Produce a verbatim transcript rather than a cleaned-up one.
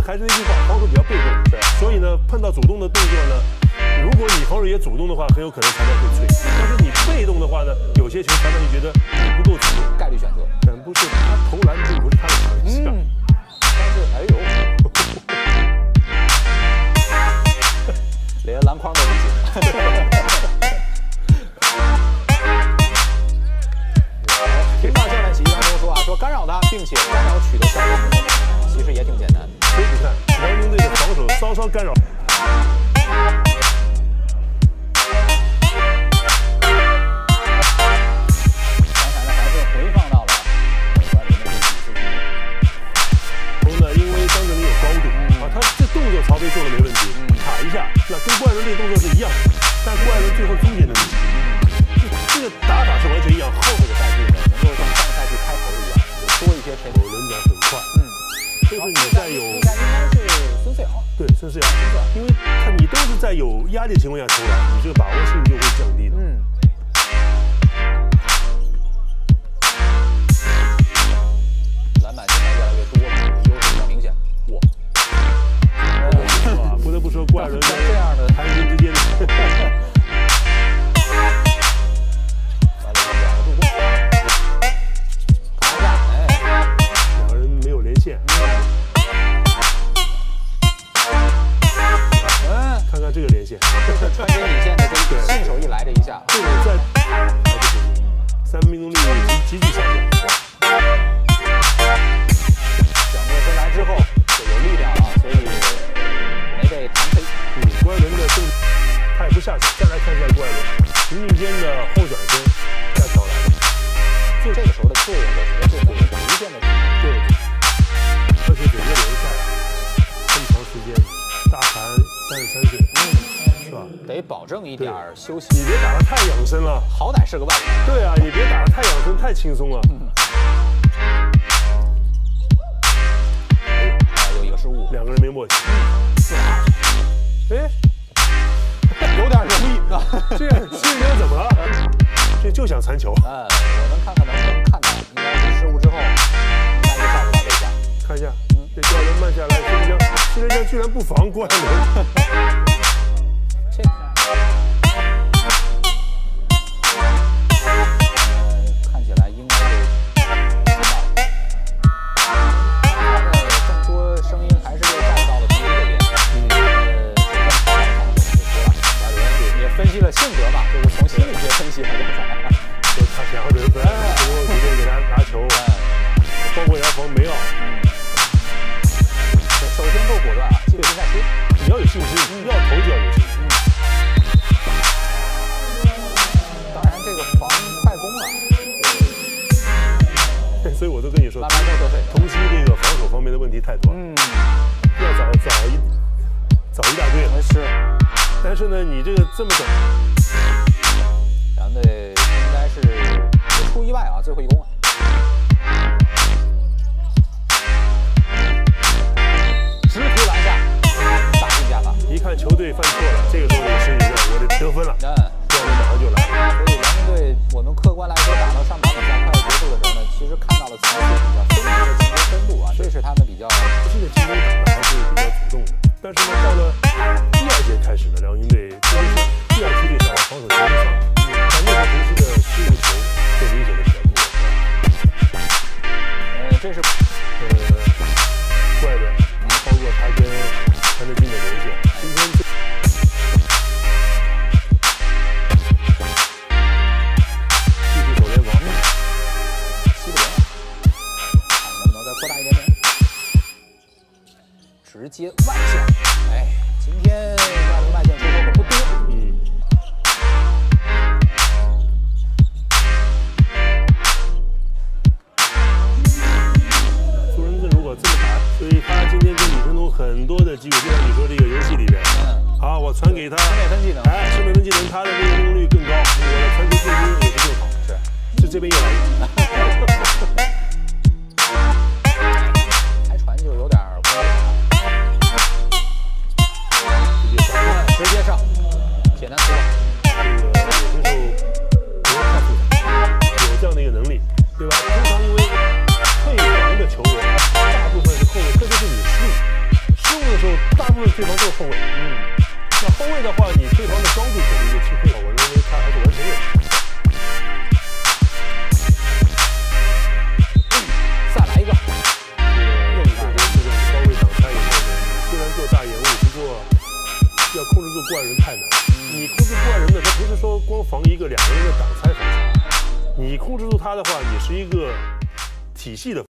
还是那句话，防守比较被动，对，所以呢，碰到主动的动作呢，如果你防守也主动的话，很有可能裁判会吹。但是你被动的话呢，有些球裁判就觉得你不够主动， 概率选择。 但不是他投篮并不是他的强项。嗯， 但是哎呦，连篮筐都不行。听到教练起义当中说啊，说干扰他，并且干扰取得效果，其实也挺简单的。 所以你看，辽宁队的防守稍稍干扰。 刚才呢还是回放到了关于那个比数。 然后呢，因为张镇麟有高度啊，他这动作曹飞做的没问题，卡一下，那跟郭艾伦这个动作是一样的，但郭艾伦最后终结能力，这个打法是完全一样。 后这个赛季呢，能够像上赛季开头一样，有多一些天赋， 轮转很快，嗯，就是你在有应该应该是孙思尧， 对，孙思尧，因为他你都是在有压力的情况下投篮，你这个把握性就会降低的。嗯。 篮板现在越来越多了，优势比较明显。哇， 哇，不得不说郭艾伦在这样的韩军之间的。看看这个连线， 就是穿针引线的，这信手一来这一下， 这个在三分命中率急急剧下降。 转过身来之后就有力量了，所以没被弹飞。 嗯，郭艾伦的动他也不下手。再来看一下郭艾伦，平行间的后转身加挑篮， 就这个时候的作用，我觉得就会逐渐的对，而且整个联赛这么长时间。大韩三十三岁，嗯，是吧？ 得保证一点休息。 你别打得太养生了， 好歹是个外援。 对啊，你别打得太养生，太轻松了。嗯。 哎，有一个失误， 两个人没默契。 四二。哎，有点容易啊。 这这人怎么了？这就想传球。 嗯，我们看看能不能看到，应该是失误之后，应该就上不到这下。 看一下，嗯，这教练慢下来，新人将新人将居然不防郭艾伦。 这。看起来应该是知道了。更多声音还是又带到了同一个点。嗯，呃，也分析了性格吧，就是从心理学分析了刚才。 就他想要得分，最后直接给他拿球，包括也要防梅奥。 首先够果断啊，继续再说。 你要有信心，你要投就要有信心。 当然，这个防快攻啊， 所以我都跟你说， 慢慢都得分。 同曦这个防守方面的问题太多了，嗯，要找找一找一大堆了。 是， 但是呢，你这个这么短， 咱们队应该是不出意外啊，最后一攻啊。直扑篮下，大进加法。 一看球队犯错了，这个时候也是一个我得得分了，嗯，教练马上就来。 所以辽宁队，我们客观来说，打到上半场下快要结束的时候呢，其实看到了曹飞比较丰富的进攻深度啊，这是他们比较这个进攻打的还是比较主动的。但是呢，到了第二节开始呢，辽宁队特别是第二梯队上防守节奏上，但那个同曦的失误球更明显的比较多。 呃，这是呃怪的。包括他跟韩德君的连线，今天这继续守联防， 七比零，看能不能再扩大一点点，直接外线，哎，今天外围外线出手可不多，嗯。 苏仁正如果这么打，所以他今天跟李成东很多的机会，就像你说这个游戏里边，嗯，好，我传给他， 身美分技能， 哎，身美分技能，他的这个命中率更高，我的传球进攻也是更好，是，是这边越来越， 开传就有点不好， 直接上， 直接上，简单粗暴， 这个有些时候不要太复杂，有这样的一个能力，对吧？通常因为退防的球员，大部分是后卫，特别是你失误，失要控制住郭艾伦太难。你控制郭艾伦呢，他不是说光防一个两个人的挡拆防差，你控制住他的话，你是一个体系的。